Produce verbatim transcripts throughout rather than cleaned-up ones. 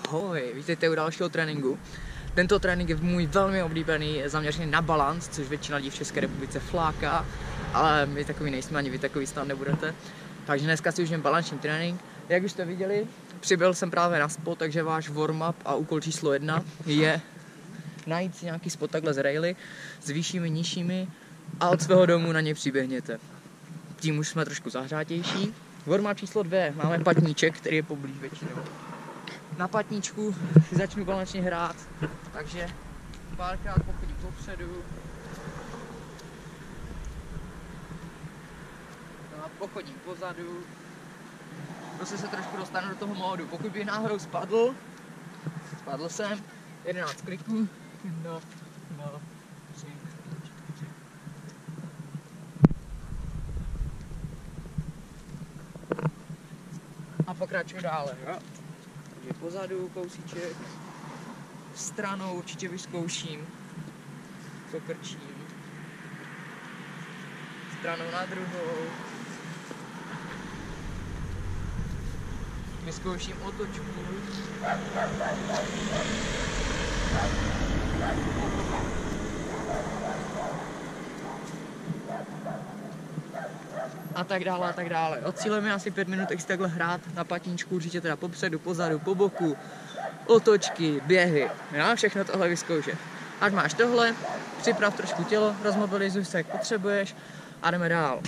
Ahoj, vítejte u dalšího tréninku. Tento trénink je můj velmi oblíbený, je zaměřený na balans, což většina lidí v České republice fláká, ale my takový nejsme, ani vy takový snad nebudete. Takže dneska si užijeme balanční trénink. Jak už jste viděli, přibyl jsem právě na spot, takže váš warm-up a úkol číslo jedna je najít si nějaký spot takhle z raily s vyššími, nižšími a od svého domu na ně přiběhněte. Tím už jsme trošku zahřátější. Warm-up číslo dvě, máme patníček, který je poblíž většinou. Na patníčku si začnu balančně hrát, takže párkrát pochodím popředu, no a pochodím pozadu, prostě se trošku dostanu do toho módu. Pokud bych náhodou spadl, spadl jsem, jedenáct kliků, no, no, tři, čtyři. A pokračuju dále, jo. Takže pozadu kousíček, stranou určitě vyzkouším, pokrčím, stranou na druhou, vyzkouším otočku, a tak dále a tak dále. Od cílem je asi pět minut, jak si takhle hrát na patníčku, určitě teda popředu, pozadu, po boku, otočky, běhy, já všechno tohle vyzkoušet. Až máš tohle, připrav trošku tělo, rozmobilizuj se, jak potřebuješ a jdeme dál.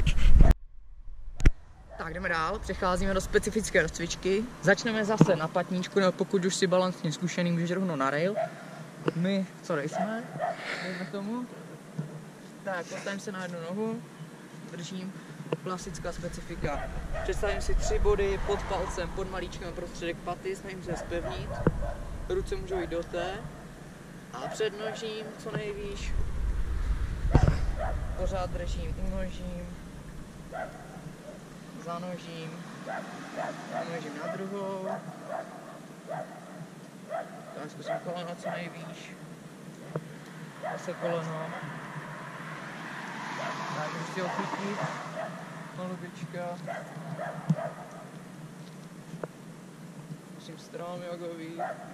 Tak jdeme dál, přecházíme do specifické rozcvičky. Začneme zase na patníčku, nebo pokud už si balansně zkušený, můžeš rovnou na rail. My, co jsme, jdeme k tomu. Tak, postavím se na jednu nohu, držím, klasická specifika. Představím si tři body pod palcem, pod malíčkem a prostředek paty, snažím se zpevnit. Ruce můžou jít do té a přednožím co nejvýš. Pořád držím, unožím, zanožím, unožím na druhou. Tak zkusím koleno co nejvýš. Zase koleno. Tak můžu si ho chytit. Holubička. Musím strom jogový.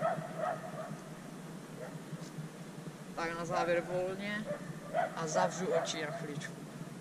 Tak na závěr volně a zavřu oči na chvíličku.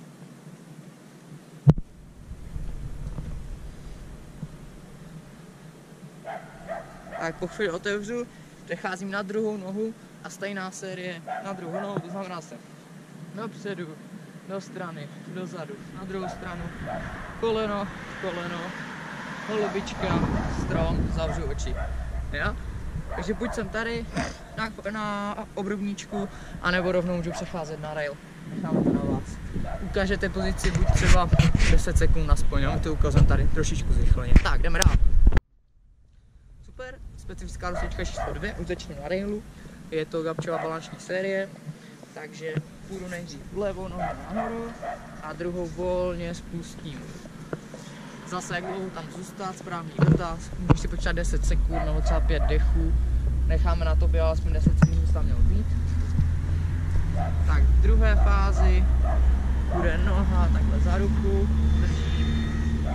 Tak po chvíli otevřu, přecházím na druhou nohu a stejná série na druhou nohu, to znamená se dopředu, do strany, dozadu, na druhou stranu, koleno, koleno, holubička, strom, zavřu oči. Jo? Takže buď jsem tady na, na obrubníčku, anebo rovnou můžu přecházet na rail. Nechám to na vás. Ukážete pozici buď třeba deset sekund aspoň, jo? To ukazím tady trošičku zrychleně. Tak, jdeme dál. Super, specifická rozcvička číslo dvě, už začnu na railu. Je to Gabčova balanční série, takže půjdu nejdřív levou nohu nahoru a druhou volně spustím. Zase jak dlouho tam zůstat, správný dotaz, můžeš si počítat deset sekund nebo třeba pět dechů. Necháme na tobě alespoň deset sekund, tam mělo být. Tak v druhé fázi bude noha takhle za ruku, držím.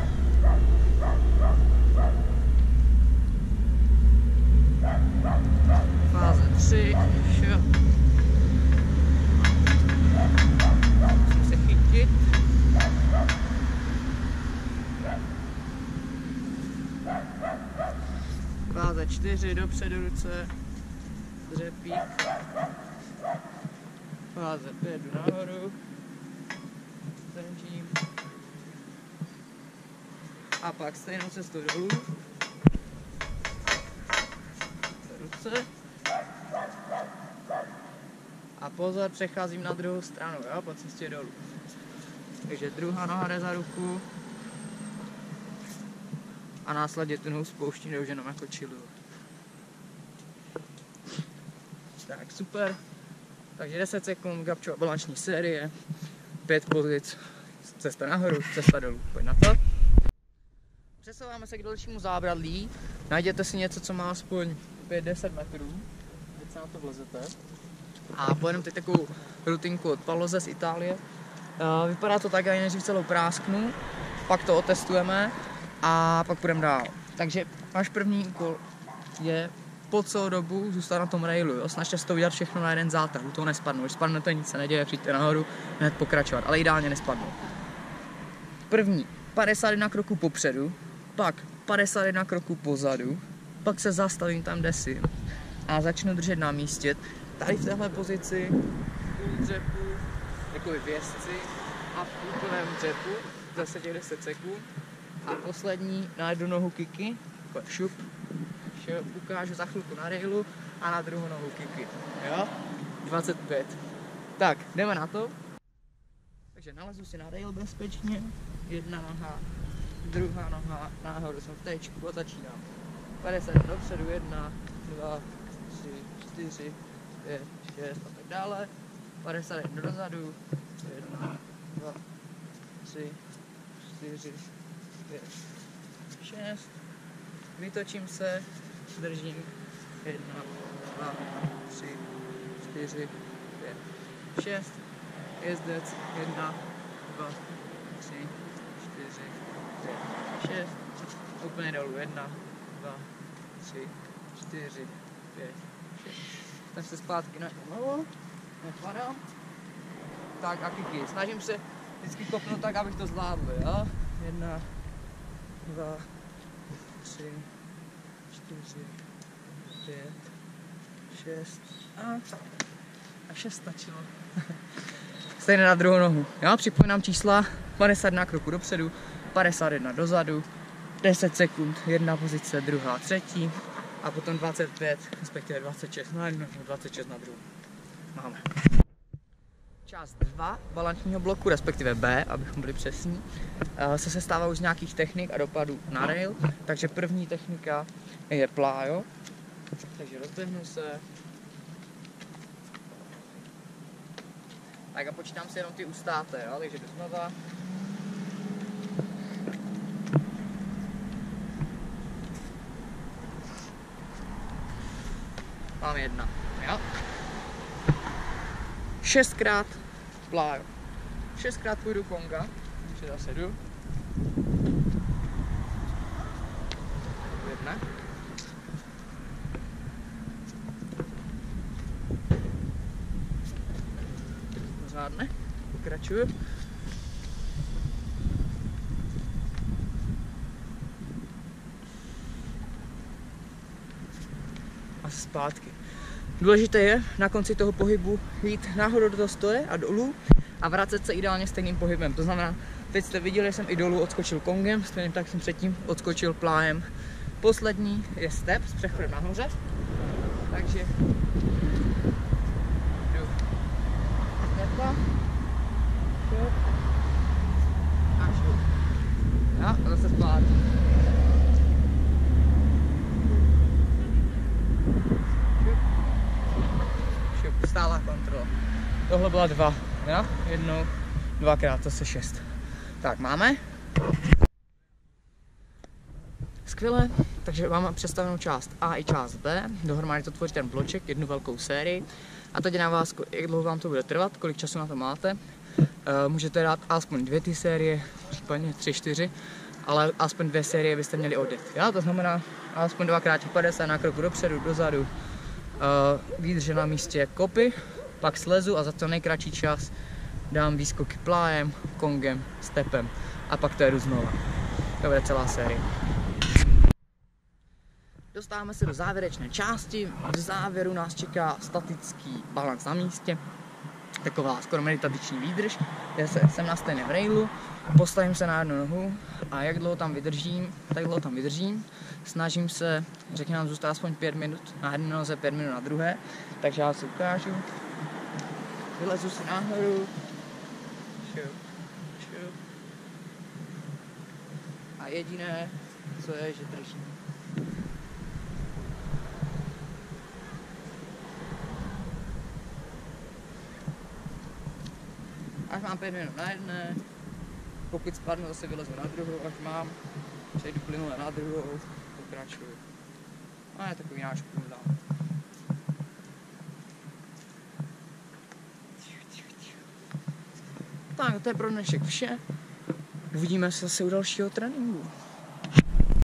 Fáze tři, šo. Musím se chytit. Fáze čtyři, dopředu ruce, dřepík. Fáze pět, jdu nahoru, držím. A pak stejnou cestou dolů. Ruce. A pozor, přecházím na druhou stranu, jo, po cestě dolů. Takže druhá noha jde za ruku. A následně tu nohu spouštím, jde už jenom jako chilluju. Tak, super. Takže deset sekund, Gabčova balanční série. pět pozic, cesta nahoru, cesta dolů. Pojď na to. Přesouváme se k dalšímu zábradlí. Najděte si něco, co má aspoň pět deset metrů. Teď se na to vlezete. A pojedeme teď takovou rutinku od Paloze z Itálie. Vypadá to tak, já nejdřív celou prásknu, pak to otestujeme a pak půjdeme dál. Takže máš první úkol je po celou dobu zůstat na tom railu, jo? Snažte se to udělat všechno na jeden zátah, u toho nespadnou, když spadnete, nic se neděje, přijďte nahoru, hned pokračovat, ale ideálně nespadnou. První, padesát jedna kroků popředu, pak padesát jedna kroků pozadu, pak se zastavím tam, kde si a začnu držet na místě, tady v téhle pozici, půl dřepu, jakoby v jezdci a v úplném dřepu, zase těch deset sekund a poslední na jednu nohu kiky, šup, šup, ukážu za chvilku na railu a na druhou nohu kiky, jo, dvacet pět. Tak, jdeme na to. Takže nalezu si na rail bezpečně, jedna noha, druhá noha, nahoru jsem v téčku a začínám. padesát dopředu, jedna, dva, tři, čtyři, pět, šest a tak dále. padesát jedna dozadu, jedna, dva, tři, čtyři, pět, šest. Vytočím se, držím, jedna, dva, tři, čtyři, pět, šest. Jezdec, jedna, dva, tři, čtyři, pět, šest. Úplně dolů, jedna, dva, tři, čtyři, pět, šest. Jsem se zpátky na pomalu, nepadám. Tak a kiky. Snažím se vždycky kopnout tak, abych to zvládl, jo? Jedna, dva, tři, čtyři, pět, šest a, a šest stačilo. Stejně na druhou nohu. Já připomínám čísla padesát jedna kroků dopředu, padesát jedna dozadu, deset sekund, jedna pozice, druhá, třetí a potom dvacet pět, respektive dvacet šest na jednu, dvacet šest na druhou. Máme. Část dva balančního bloku, respektive B, abychom byli přesní, se sestává už z nějakých technik a dopadů na rail, takže první technika je plájo, takže rozběhnu se. Tak a počítám si jenom ty ustáté, jo? Takže jdu znova. Mám jedna, jo? Šestkrát plájo. Šestkrát půjdu konga, takže zase jdu. Jedna. Pořádne, pokračuju. A zpátky. Důležité je na konci toho pohybu jít nahoru do toho stoje a dolů a vracet se ideálně stejným pohybem. To znamená, teď jste viděli, že jsem i dolů odskočil kongem, stejně tak jsem předtím odskočil plájem. Poslední je step s přechodem nahoře, takže jdu stepa, šup a šup. A zase zpátky. Stálá kontrola. Tohle byla dva, jo? Jednou, dvakrát, zase šest. Tak, máme. Skvěle, takže máme představenou část A i část B. Dohromady to tvoří ten bloček, jednu velkou sérii. A teď je na vás, jak dlouho vám to bude trvat, kolik času na to máte. Můžete dát aspoň dvě ty série, případně tři, čtyři, ale aspoň dvě série byste měli odjet. Jo? To znamená aspoň dvakrát těch padesát na kroku dopředu, dozadu. Uh, výdrže na místě kopy, pak slezu a za to nejkratší čas dám výskoky plájem, kongem, stepem a pak to jedu znova. To bude celá série. Dostáváme se do závěrečné části. V závěru nás čeká statický balanc na místě. Taková skoro meditační výdrž. Já se, jsem na stejném railu, postavím se na jednu nohu a jak dlouho tam vydržím, tak dlouho tam vydržím. Snažím se, řekněme, zůstat aspoň pět minut na jedné noze, pět minut na druhé, takže já si ukážu. Vylezu si nahoru, šup, šup. A jediné, co je, že držím. Až mám pět minut na jedné, pokud spadnu, zase vylezu na druhou, až mám, přejdu plynule na druhou, pokračuju. A je takový náš cooldown. Tak, to je pro dnešek vše. Uvidíme se zase u dalšího tréninku.